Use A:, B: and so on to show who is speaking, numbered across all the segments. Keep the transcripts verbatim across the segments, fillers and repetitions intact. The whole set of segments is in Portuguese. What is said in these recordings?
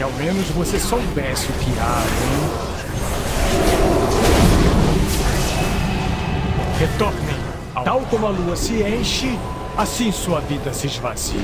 A: Se ao menos você soubesse o que há, hein? Retornem. Tal como a lua se enche, assim sua vida se esvazia.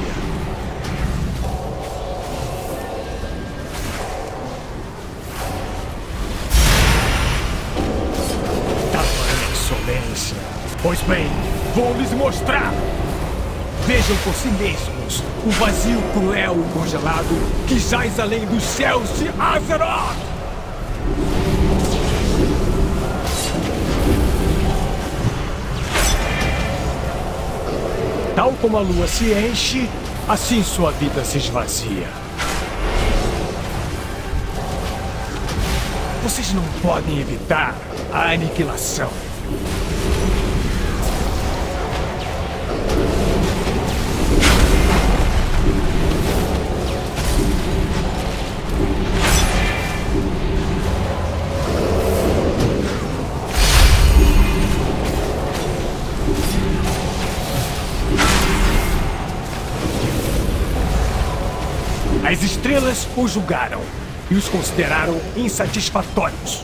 A: Tamanha insolência. Pois bem, vou lhes mostrar. Vejam por si mesmos o vazio cruel e congelado que jaz além dos céus de Azeroth! Tal como a lua se enche, assim sua vida se esvazia. Vocês não podem evitar a aniquilação. As estrelas os julgaram e os consideraram insatisfatórios.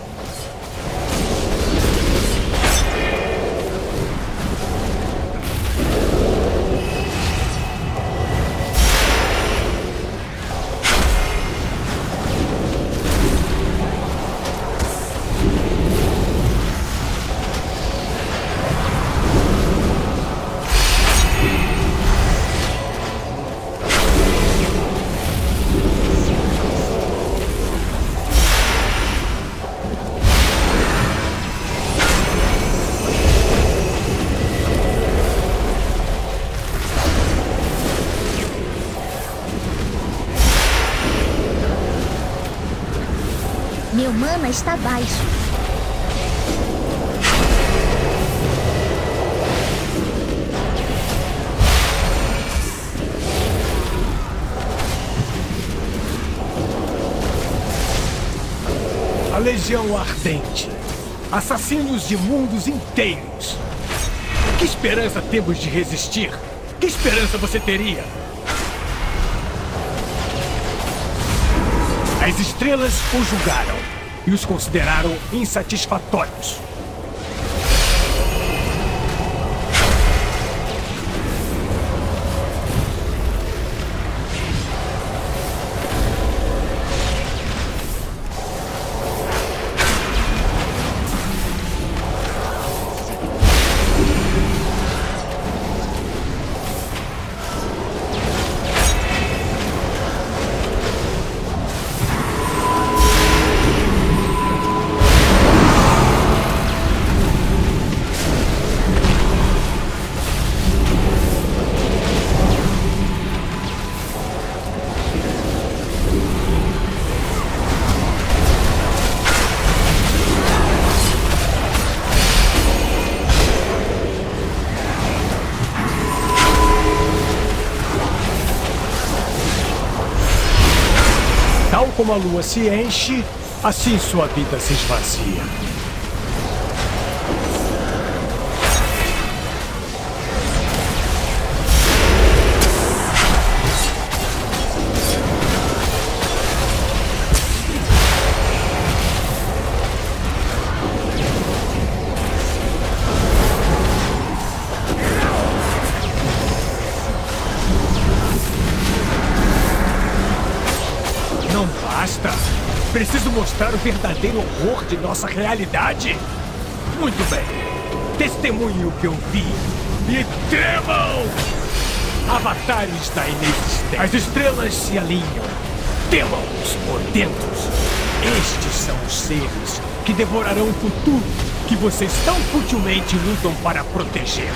B: Meu mana está baixo.
A: A Legião Ardente. Assassinos de mundos inteiros. Que esperança temos de resistir? Que esperança você teria? As estrelas os julgaram e os consideraram insatisfatórios. Tal como a lua se enche, assim sua vida se esvazia. Não basta! Preciso mostrar o verdadeiro horror de nossa realidade! Muito bem! Testemunhe o que eu vi e tremam! Avatares da inexistência. As estrelas se alinham. Temam-os por dentro. Estes são os seres que devorarão o futuro que vocês tão futilmente lutam para proteger.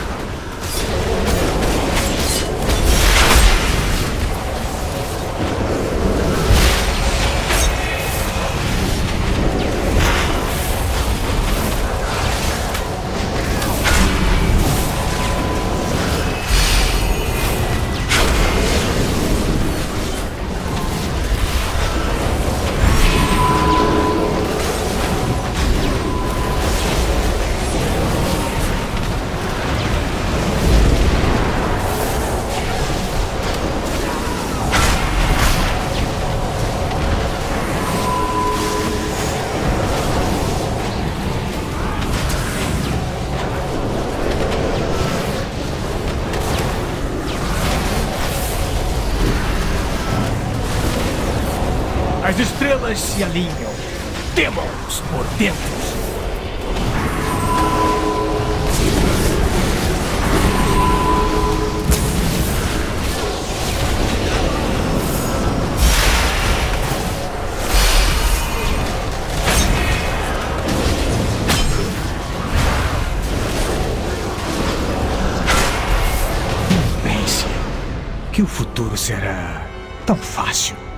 A: As estrelas se alinham. Temam-os por dentro. Que o futuro será tão fácil.